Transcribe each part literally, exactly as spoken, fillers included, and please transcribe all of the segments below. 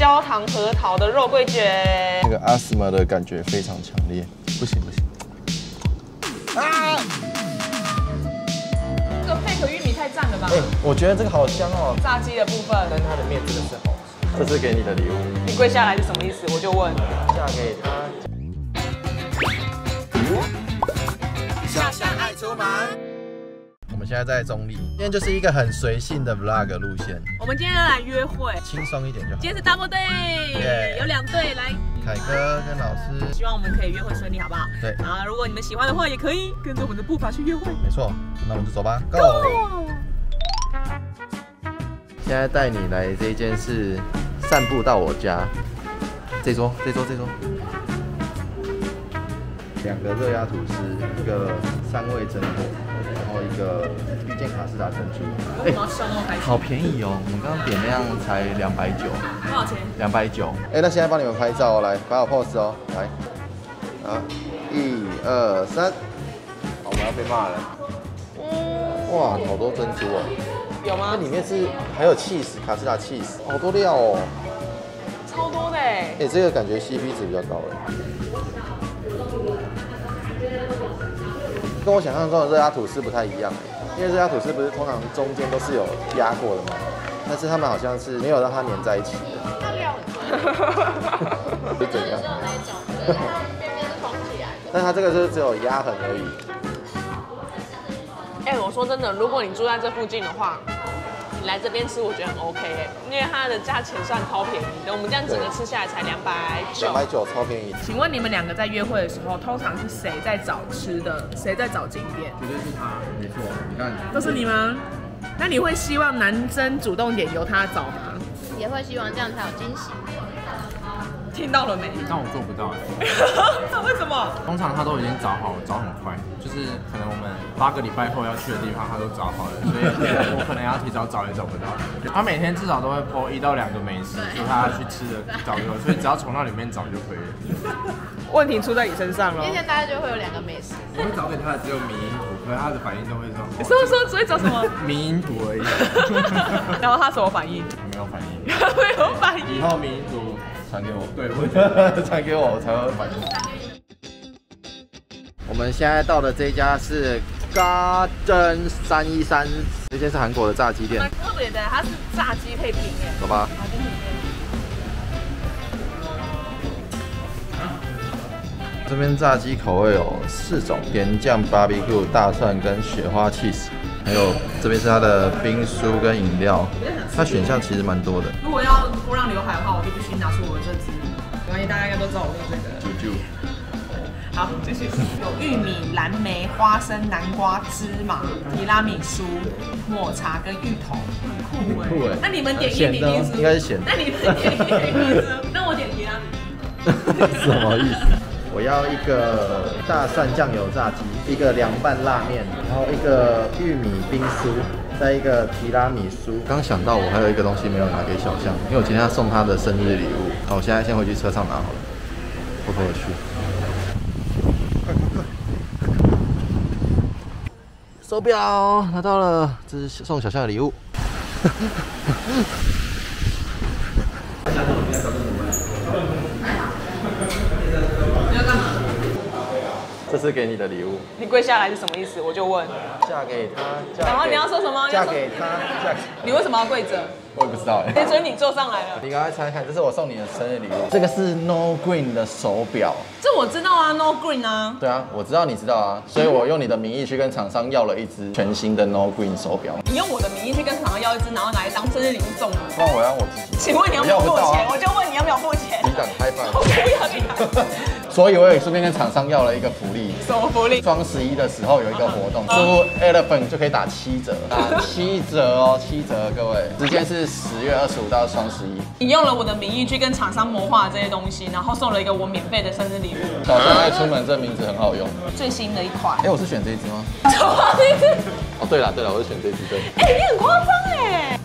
焦糖核桃的肉桂卷。 那个阿斯玛的感觉非常强烈，不行不行。啊！ 这个贝壳玉米太赞了吧？ 哎、欸，我觉得这个好香哦。 炸鸡的部分， 但它的面真的是好吃。这是给你的礼物。 你跪下来是什么意思？我就问。 嫁给他。下下爱出门。我们现在在中立，今天就是一个很随性的 vlog 路线。 我们今天要来约会， 轻松一点就好。 今天是 double day，、yeah. 有两队来。 凯哥跟老师， 希望我们可以约会顺利，好不好？ 对。 啊，如果你们喜欢的话，也可以跟着我们的步伐去约会。 没错，那我们就走吧 ，Go！ 现在带你来这一间是散步到我家，这桌，这桌，这桌。两个热压吐司，一个三味真火，然后一个遇见卡士达珍珠。哎、欸，好便宜哦！我们刚刚点那样才两百九。 多少钱？两百九。哎，那现在帮你们拍照哦，来，摆好 pose 哦，来，啊，一二三，好，我们要被骂了。哇，好多珍珠哦。 有吗？ 那里面是还有 cheese， 卡士达 cheese， 好多料哦。 超多的哎。哎， 这个感觉 C P 值比较高哎。跟我想象中的热压吐司不太一样，因为热压吐司不是通常中间都是有压过的嘛，但是他们好像是没有让它粘在一起的。它料是怎样？那一种，对，它边边是封起来的。但它这个就是只有压痕而已。 哎、欸，我说真的，如果你住在这附近的话，你来这边吃，我觉得很 OK 哎、欸，因为它的价钱算超便宜的。我们这样整个吃下来才两百九， 两百九超便宜。 请问你们两个在约会的时候，通常是谁在找吃的，谁在找景点？ 绝对是他，没错。你看， 都是你吗？那你会希望男生主动点由他找吗？ 也会希望这样才有惊喜。 听到了没？ 但我做不到哎。 为什么？ 通常他都已经找好了，找很快，就是可能我们八个礼拜后要去的地方，他都找好了，所以我可能要提早找也找不到。他每天至少都会 po 一到两个美食，说他要去吃的找给我，所以只要从那里面找就可以了。 问题出在你身上了。 今天大家就会有两个美食。 我会找给他的只有迷因图，可是他的反应都会说。 说说，所以找什么？ 迷因图而已。 然后他什么反应？ 没有反应。 没有反应。 以后迷因图传给我。对， 传给我，我才会反应。我们现在到的这家是 Garden 三一三，这间是韩国的炸鸡店。 蛮特别的，它是炸鸡配饼耶。 走吧。这边炸鸡口味有四种：甜酱 barbecue、大蒜跟雪花 cheese， 还有这边是它的冰酥跟饮料。它选项其实蛮多的。 如果要不让刘海的话，我就必须拿出我的这支。没关系，大家应该都知道我用这个。 啾啾。 好，继续。有玉米、蓝莓、花生、南瓜、芝麻、提拉米苏、抹茶跟芋头，很酷哎。酷哎。那你们点玉米冰酥？ 应该是咸的。 那你们点玉米冰酥？那我点提拉米苏。 什么意思？我要一个大蒜酱油炸鸡，一个凉拌辣面，然后一个玉米冰酥，再一个提拉米苏。刚想到我还有一个东西没有拿给小象，因为我今天要送他的生日礼物。好，我现在先回去车上拿好了，偷偷的去。快快快！手表拿到了，这是送小象的礼物。 你要干嘛？ 这是给你的礼物。 你跪下来是什么意思？我就问。 嫁给他。 然后你要说什么？ 嫁给他。嫁给。 你为什么要跪着？ 我也不知道哎。 哎，所以你坐上来了。 你赶快猜看，这是我送你的生日礼物。这个是 No Green 的手表。 这我知道啊 ，No Green 啊。 对啊，我知道你知道啊，所以我用你的名义去跟厂商要了一只全新的 No Green 手表。 你用我的名义去跟厂商要一只，然后拿来当生日礼物送我。 不然我要我自己。 请问你要没有付钱？我就问你要没有付钱。 你敢开饭？ 我不要你敢。 所以我也顺便跟厂商要了一个福利。 什么福利？ 双十一的时候有一个活动，输入 Elephant 就可以打七折，打七折哦，七折各位。时间是十月二十五到双十一。 你用了我的名义去跟厂商谋划这些东西，然后送了一个我免费的生日礼物。 小象爱出门这名字很好用。 最新的一款。 哎，我是选这一只吗？ 什么一只？ 哦，对了对了，我是选这一只对。 哎，你很夸张哎。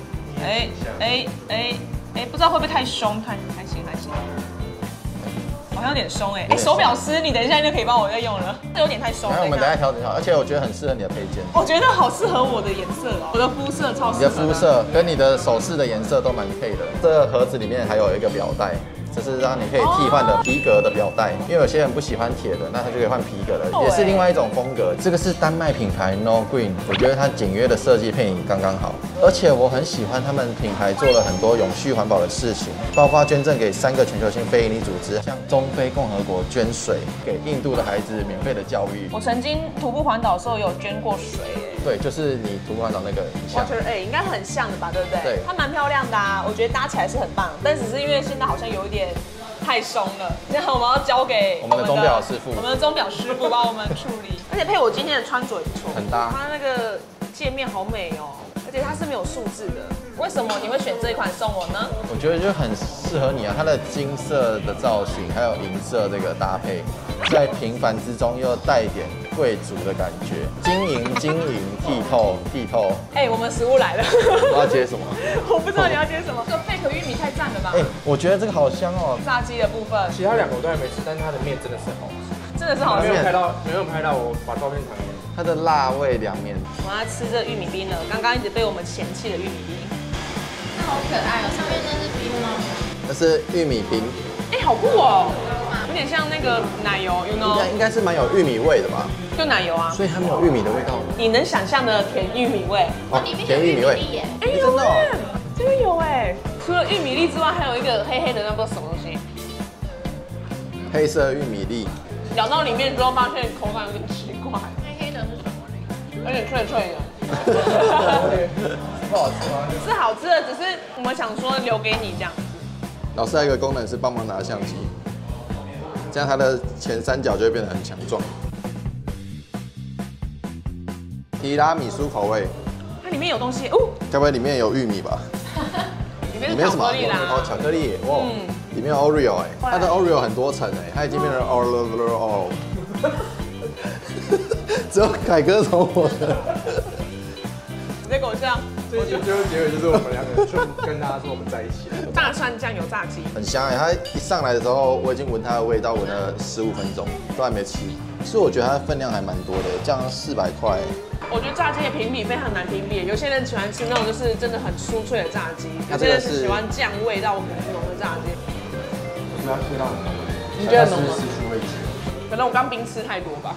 哎哎哎哎，不知道会不会太凶？看还行还行。 好像有点松哎。哎，手表丝，你等一下就可以帮我再用了，这有点太松。 然后我们等一下调整好，而且我觉得很适合你的配件。 我觉得好适合我的颜色哦，我的肤色超适合。 你的肤色跟你的首饰的颜色都蛮配的。这个盒子里面还有一个表带。 这是让你可以替换的皮革的表带，因为有些人不喜欢铁的，那他就可以换皮革的，也是另外一种风格。这个是丹麦品牌 No Green， 我觉得它简约的设计配你刚刚好，而且我很喜欢他们品牌做了很多永续环保的事情，包括捐赠给三个全球性非营利组织，向中非共和国捐水，给印度的孩子免费的教育。 我曾经徒步环岛的时候有捐过水，哎， 对，就是你徒步环岛那个像 Water A， 应该很像的吧，对不对？ 对， 它蛮漂亮的啊，我觉得搭起来是很棒，但只是因为现在好像有一点。 太松了，这样我们要交给我们的钟表师傅， 我们的钟表师傅帮我们处理。而且配我今天的穿着也不错， 很搭。 它那个界面好美哦，而且它是没有数字的。为什么你会选这一款送我呢？ 我觉得就很适合你啊，它的金色的造型还有银色这个搭配，在平凡之中又带一点贵族的感觉，晶莹晶莹剔透剔透。 哎、欸，我们食物来了， 我要接什么？ 我不知道你要接什么。这个贝壳玉米太赞了吧？ 哎、欸，我觉得这个好香哦。 炸鸡的部分， 其他两个我都还没吃，但是它的面真的是好吃， 真的是好吃。 没有拍到，没有拍到，我把照片传给你。 它的辣味凉面， 我要吃这玉米冰了，刚刚一直被我们嫌弃的玉米冰。 好可爱哦！上面那是冰吗？ 那是玉米冰。 哎、欸，好酷哦，有点像那个奶油 ，you know？ 应该应该是蛮有玉米味的吧？ 就奶油啊。 所以它没有玉米的味道。 你能想象的甜玉米味？ 哦，甜玉米味。 哎、欸，有哎，这个有哎。除了玉米粒之外，还有一个黑黑的，那不知道什么东西。 黑色玉米粒。 咬到里面之后，发现口感有点奇怪。 黑黑的是什么？ 有点脆脆的。 不好吃吗？ 是好吃的，只是我们想说留给你这样。 老师还有一个功能是帮忙拿相机，这样它的前三角就会变得很强壮。提拉米苏口味， 它里面有东西哦， 该不会里面有玉米吧？ 里面是巧克力啦。 哦，巧克力，哇， 嗯， 里面有 Oreo 哎，它的 Oreo 很多层哎，它已经变成 Oreo。只有凯哥从我的。 你在给我笑。 这集最后结尾就是我们两个就跟大家说我们在一起了。 大蒜酱油炸鸡很香哎，它一上来的时候我已经闻它的味道，闻了十五分钟都还没吃。其实我觉得它的分量还蛮多的，这样四百块。 我觉得炸鸡的评比非常难评比，有些人喜欢吃那种就是真的很酥脆的炸鸡，有些人是喜欢酱味道很浓的炸鸡。 我觉得它味道很浓， 你觉得浓吗？ 是失去味觉。 可能我刚冰吃太多吧。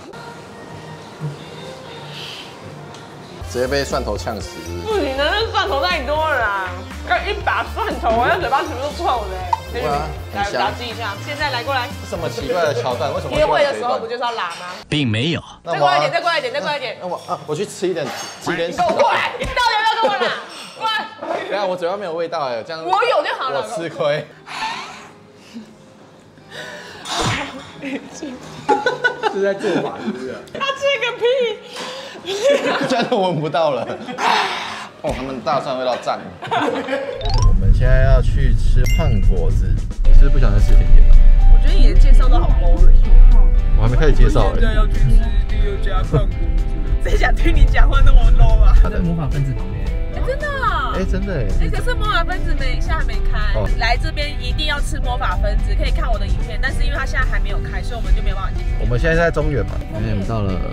直接被蒜头呛死。 不行的，那蒜头太多了啦！刚一把蒜头，我的嘴巴全部都臭的。 对啊， 来打击一下。现在来过来。 什么奇怪的桥段？为什么？ 约会的时候不就是要拉吗？ 并没有。 再过来一点，再过来一点，再过来一点。 那我啊，我去吃一点，吃一点。 你给我过来！你到底要不要跟我拉？过来。 等下我嘴巴没有味道哎，这样。 我有就好了。 我吃亏。 是在做法是不是？ 他吃个屁！ 真的闻不到了。哦，他们大蒜味道赞。我们现在要去吃胖果子，你是不是不想再吃甜点了？ 我觉得你的介绍都好 boring。 我还没开始介绍哎。 现在要去吃第二家胖果子，谁想听你讲话那么 low 啊？ 它在魔法分子旁边。 哎，真的。 哎，真的哎。 哎，可是魔法分子没，现在还没开。哦、来这边一定要吃魔法分子，可以看我的影片，但是因为它现在还没有开，所以我们就没有办法进去。 我们现在在中原嘛， 我们到了。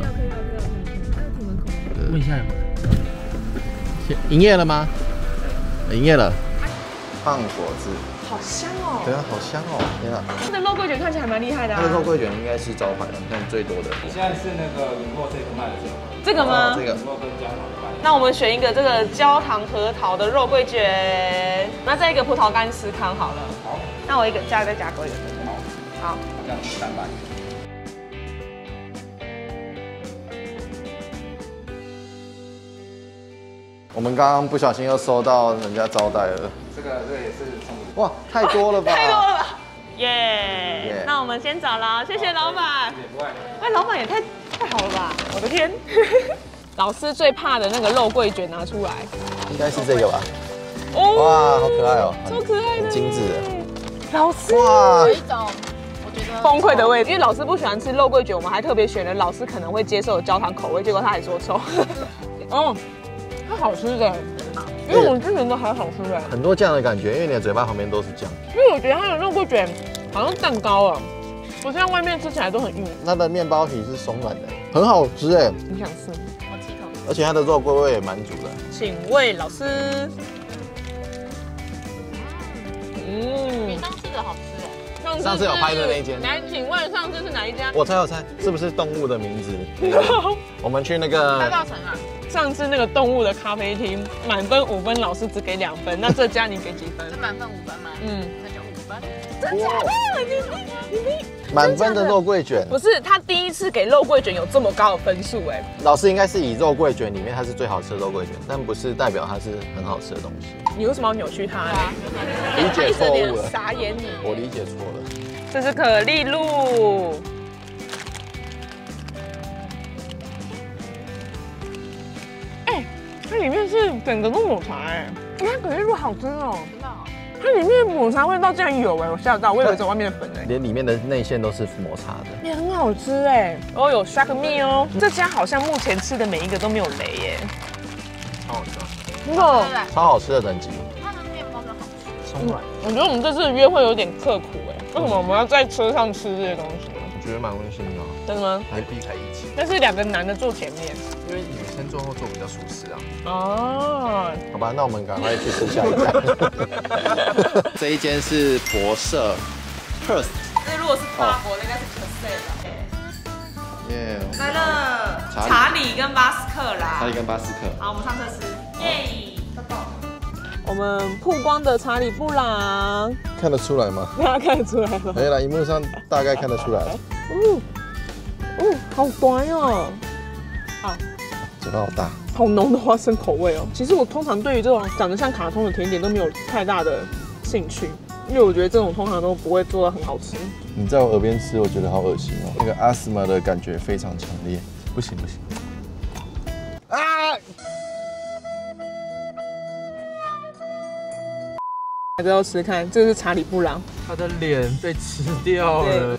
问一下有没有？营业了吗？营业了。 胖果子。好香哦！ 对啊，好香哦！天啊！ 它的肉桂卷看起来还蛮厉害的啊。 它的肉桂卷应该是招牌，你看最多的。 你现在是那个荧幕这个卖的这个。 这个吗？ 这个。 那我们选一个这个焦糖核桃的肉桂卷，那再一个葡萄干司康好了。 好。 那我一个加再加购一个。好。好。 这样三百。 我们刚刚不小心又收到人家招待了。 这个这个也是冲突。 哇，太多了吧！ 太多了吧！耶！那我们先走了，谢谢老板。哎，老板也太太好了吧！我的天，老师最怕的那个肉桂卷拿出来， 应该是这个吧？ 哦， 哇，好可爱哦， 超可爱的， 很精致的。 老师， 哇， 有一种我觉得崩溃的味道，因为老师不喜欢吃肉桂卷，我们还特别选了老师可能会接受的焦糖口味，结果他还说臭。哦。它好吃的，因为我们之前都还好吃的， 很多酱的感觉，因为你的嘴巴旁边都是酱。 因为我觉得它的肉桂卷好像蛋糕啊， 我现在外面吃起来都很硬。 它的面包皮是松软的，很好吃哎。 你想吃？ 我七口。 而且它的肉桂味也蛮足的。 请问老师。 嗯，比上次的好吃哎。 上次有拍的那一间。 来，请问上次是哪一家？ 我猜我猜，是不是动物的名字？我们去那个大稻城啊。 上次那个动物的咖啡厅，满分五分，老师只给两分。那这家你给几分？ 是满分五分吗？ 嗯， 那就五分。 真假的？你你你满分的肉桂卷。 不是，他第一次给肉桂卷有这么高的分数哎。 老师应该是以肉桂卷里面它是最好吃的肉桂卷，但不是代表它是很好吃的东西。 你为什么要扭曲它呢？ 理解错误了， 傻眼你。 我理解错了。 这是可丽露。哎，它里面是整个都抹茶哎，你看可丽露好吃哦。 真的哦。 它里面抹茶味道竟然有哎，我吓到，我以为只有外面的粉哎。 连里面的内馅都是抹茶的， 也很好吃哎。哦，有 Shark Me 哦，这家好像目前吃的每一个都没有雷耶。 超好吃。 真的。 超好吃的等级。 它的面包就好吃， 松软。我觉得我们这次的约会有点刻苦哎，为什么我们要在车上吃这些东西？ 我觉得蛮温馨的。 真的吗？ 还避开一起。 但是两个男的坐前面， 因为女生坐后座比较舒适啊。 哦。 好吧，那我们赶快去吃下一家。这一间是博社 ，Perth。 这如果是法国的，应该是 Perth 耶。 来了，查理跟巴斯克啦。 查理跟巴斯克。 好，我们上车吃。耶，走走。我们曝光的查理布朗， 看得出来吗？ 大家看得出来吗？ 可以了，荧幕上大概看得出来。 哦，哦，好乖哦。好， 嘴巴好大。 好浓的花生口味哦。其实我通常对于这种长得像卡通的甜点都没有太大的兴趣，因为我觉得这种通常都不会做得很好吃。 你在我耳边吃，我觉得好恶心哦。那个阿斯玛的感觉非常强烈，不行不行。啊！ 大家要吃看，这个是查理布朗， 他的脸被吃掉了。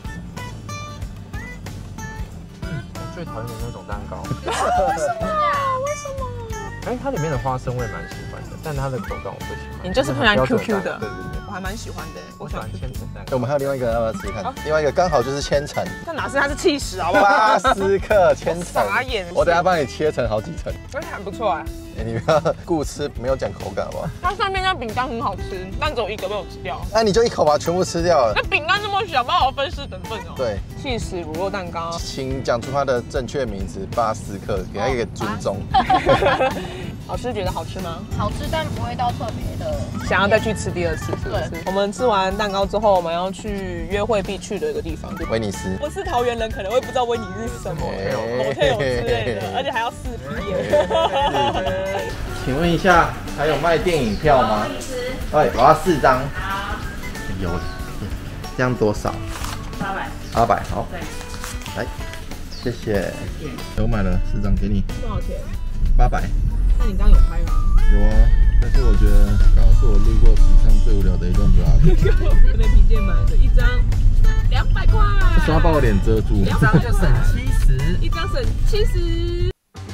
我最讨厌的那种蛋糕。 为什么？为什么？ 哎，它里面的花生我也蛮喜欢的，但它的口感我不喜欢。 你就是喜欢 Q Q 的， 对对对， 我还蛮喜欢的。 我喜欢千层蛋糕。 我们还有另外一个要不要吃吃看？另外一个刚好就是千层。 那哪是它是气死好不好？ 巴斯克千层。 傻眼。 我等下帮你切成好几层。 而且还不错啊。 哎，你不要顾吃，没有讲口感好不好？ 它上面那饼干很好吃，但只有一个被我吃掉。 那你就一口把它全部吃掉了。 那饼干这么小，帮我分四等份哦。 对。 气死乳酪蛋糕。 请讲出它的正确名字，巴斯克，给它一个尊重。 老师觉得好吃吗？ 好吃，但不会到特别的。 想要再去吃第二次，是不是？我们吃完蛋糕之后，我们要去约会必去的一个地方， 威尼斯。 不是桃园人可能会不知道威尼斯是什么，motel之类的，而且还要四 P 耶。 请问一下，还有卖电影票吗？哎，我要四张。 好。 有，这样多少？ 八百。 八百，好。 对。 来，谢谢。我买了四张给你。 多少钱？ 八百。 那你刚刚有拍吗？ 有啊，但是我觉得刚刚是我路过史上最无聊的一段 vlog。 没皮件买的，一张两百块。 为什么要把我脸遮住？ 一张就省七十， 一张省七十。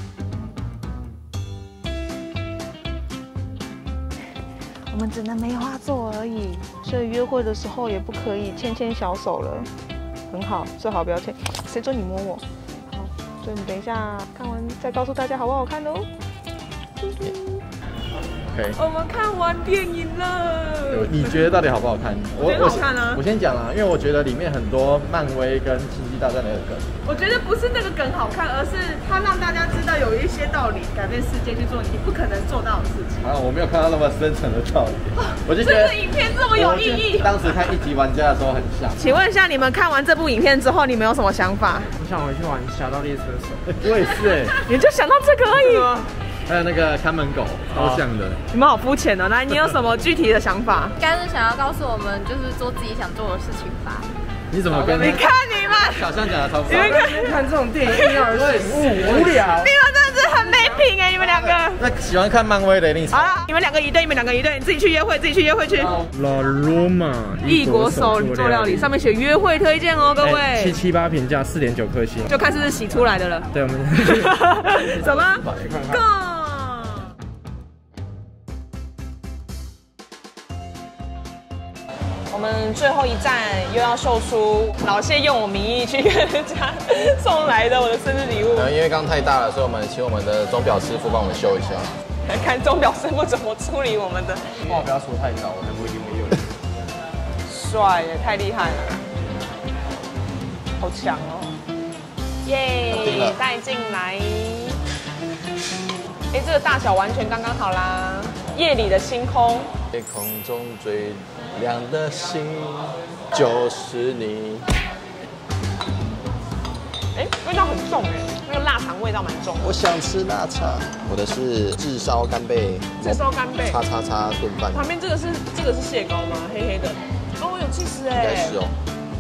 我们只能梅花座而已，所以约会的时候也不可以牵牵小手了。很好，最好不要牵。谁准你摸我？好，所以你等一下看完再告诉大家好不好看哦。 OK， 我们看完电影了。 你觉得到底好不好看？ 我觉得好看啊。 我先讲啦，因为我觉得里面很多漫威跟星际大战的梗。 我觉得不是那个梗好看，而是它让大家知道有一些道理，改变世界去做你不可能做到的事情。 啊，我没有看到那么深层的道理，我就觉得这个影片这么有意义。 当时看一级玩家的时候很像。 请问一下，你们看完这部影片之后，你们有什么想法？ 我想回去玩《侠盗猎车手》。 我也是哎， 你就想到这个而已吗？ 还有那个看门狗，超像的。 你们好肤浅哦！来，你有什么具体的想法？ 应该是想要告诉我们，就是做自己想做的事情吧。 你怎么跟？ 你看你们， 小象讲的超。 你们看看这种电影，一而醒悟，无聊。 你们真的是很没品哎！你们两个。 那喜欢看漫威的一定。 好了，你们两个一对，你们两个一对，你自己去约会，自己去约会去。 La Roma， 异国手做料理，上面写约会推荐哦，各位。 七七八评价四点九颗星， 就看是不是洗出来的了。 对，我们。 什么 ？Go。 我们最后一站又要秀出老谢用我名义去跟人家送来的我的生日礼物。 呃，因为刚太大了，所以我们请我们的钟表师傅帮我们修一下。 来看钟表师傅怎么处理我们的。 哇，不要出太早，我才不一定会用。 帅耶，太厉害了，好强哦！耶，带进来。哎，这个大小完全刚刚好啦。夜里的星空， 夜空中最亮的星就是你。 哎，味道很重哎，那个腊肠味道蛮重的。 我想吃腊肠，我的是炙烧干贝， 炙烧干贝， 叉叉叉炖饭。 旁边这个是这个是蟹膏吗？黑黑的。哦，有气势哎。 应该是哦。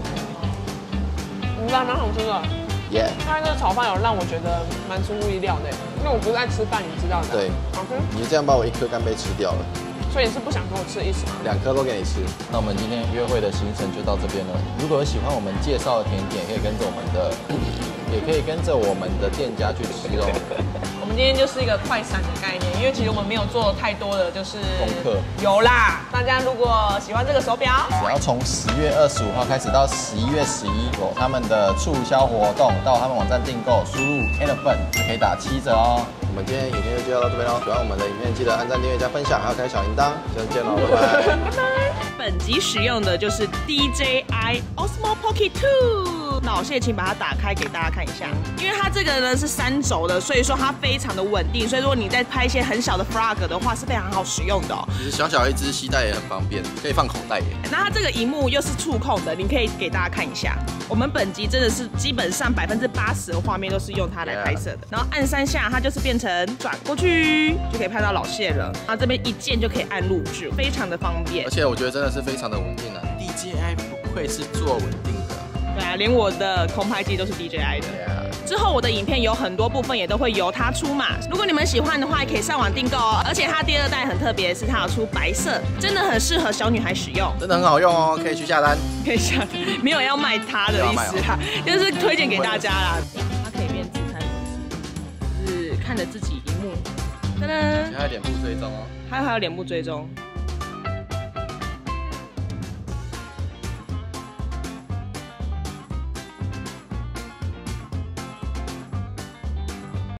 你知道蛮好吃的。 耶。 它这个炒饭有让我觉得蛮出乎意料的，因为我不是爱吃饭，你知道的。 对。 好吃。 你就这样把我一颗干贝吃掉了。 所以你是不想跟我吃的意思吗？ 两颗都给你吃。那我们今天约会的行程就到这边了。如果有喜欢我们介绍的甜点，可以跟着我们的，也可以跟着我们的店家去吃哦。 我们今天就是一个快闪的概念，因为其实我们没有做太多的就是功课。 有啦，大家如果喜欢这个手表， 只要从十月二十五号开始到十一月十一有他们的促销活动，到他们网站订购，输入 eleven 可以打七折哦。我们今天影片就介绍到这边喽，喜欢我们的影片记得按赞、订阅、加分享，还要开小铃铛。下次见喽，拜拜。 拜拜。本集使用的就是 D J I Osmo Pocket Two， 老谢请把它打开给大家看一下，因为它这个呢是三轴的，所以说它非常的稳定，所以如果你在拍一些很小的 vlog 的话是非常好使用的哦。 其实小小一只携带也很方便，可以放口袋耶。 那它这个荧幕又是触控的，你可以给大家看一下。我们本集真的是基本上百分之八十的画面都是用它来拍摄的， yeah. 然后按三下它就是变成转过去就可以拍到老谢了，然后这边一键就可以按录制，非常的方便。 而且我觉得真的是非常的稳定啊 ，D J I 不愧是做稳定的。 对啊，连我的空拍机都是 D J I 的。 Yeah. 之后我的影片有很多部分也都会由它出码，如果你们喜欢的话，也可以上网订购哦。而且它第二代很特别，是它有出白色，真的很适合小女孩使用， 真的很好用哦，可以去下单。 可以下单，没有要卖它的意思啦，就是推荐给大家啦。它可以变自拍模式，就是看着自己荧幕，噔噔， 还有脸部追踪哦， 还有还有脸部追踪。